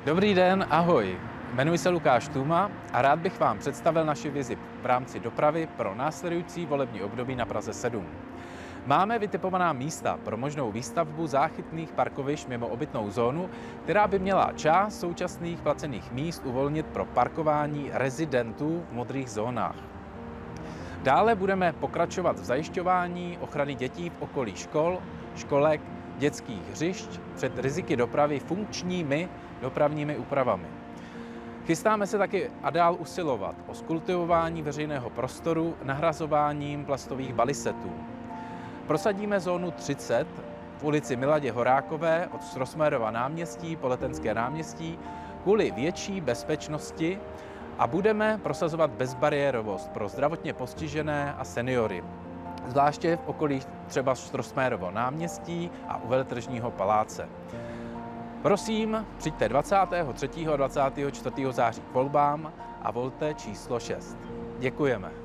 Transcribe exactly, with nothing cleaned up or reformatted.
Dobrý den, ahoj. Jmenuji se Lukáš Tůma a rád bych vám představil naši vizi v rámci dopravy pro následující volební období na Praze sedm. Máme vytipovaná místa pro možnou výstavbu záchytných parkovišť mimo obytnou zónu, která by měla část současných placených míst uvolnit pro parkování rezidentů v modrých zónách. Dále budeme pokračovat v zajišťování ochrany dětí v okolí škol, školek, dětských hřišť před riziky dopravy funkčními dopravními úpravami. Chystáme se taky a dál usilovat o zkultivování veřejného prostoru nahrazováním plastových balisetů. Prosadíme zónu třicet v ulici Miladě Horákové od Strossmayerova náměstí po Letenské náměstí kvůli větší bezpečnosti a budeme prosazovat bezbariérovost pro zdravotně postižené a seniory, zvláště v okolí třeba Strossmayerova náměstí a u Veletržního paláce. Prosím, přijďte dvacátého třetího a dvacátého čtvrtého září k volbám a volte číslo šest. Děkujeme.